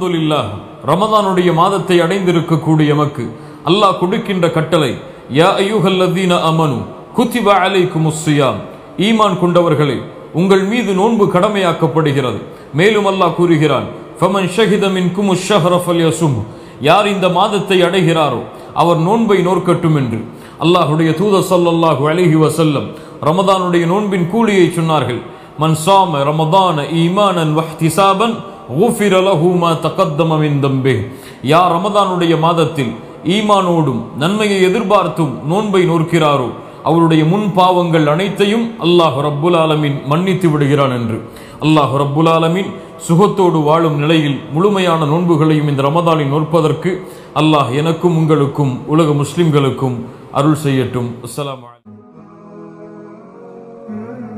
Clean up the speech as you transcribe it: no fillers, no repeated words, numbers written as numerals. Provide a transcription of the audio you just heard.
அல்ஹம்துலில்லாஹ், ரமதானுடைய மாதத்தை அடைந்திருக்கக்கூடிய எமக்கு அல்லாஹ் கொடுக்கின்ற கட்டளை, யா அய்யுஹல்லதீன அமனு குத்திப அலைக்குமுஸ் ஸியாம், ஈமான் கொண்டவர்களே உங்கள் மீது நோன்பு கடமையாக்கப்படுகிறது. மேலும் அல்லாஹ் கூறுகிறான், ஃபமன் ஷஹித மின்குமுஷ் ஷஹ்ர ஃபல்யஸும், யார் இந்த மாதத்தை அடைகிறாரோ அவர் நோன்பை நோற்கட்டும் என்று அல்லாஹ்வுடைய தூதர் ஸல்லல்லாஹு அலைஹி வஸல்லம் ரமதானுடைய நோன்பின் கூலியை சொன்னார்கள். மன் ஸாம ரமதான ஈமானன் வஹ்திஸாபன் குஃபிர லஹு மா தகத்தம மின் தம்பிஹ், யார் ரமதானுடைய மாதத்தில் ஈமானோடும் நன்மையை எதிர்பார்த்தும் நோன்பை நோக்கிறாரோ அவருடைய முன் பாவங்கள் அனைத்தையும் அல்லாஹ் ரப்புல் ஆலமீன் மன்னித்து விடுகிறான் என்று. அல்லாஹ் ரப்புல் ஆலமீன் சுகத்தோடு வாழும் நிலையில் முழுமையான நோன்புகளையும் இந்த ரமதானில் நோற்பதற்கு அல்லாஹ் எனக்கும் உங்களுக்கும் உலக முஸ்லிம்களுக்கும் அருள் செய்யட்டும். அஸ்ஸலாமு அலைக்கும்.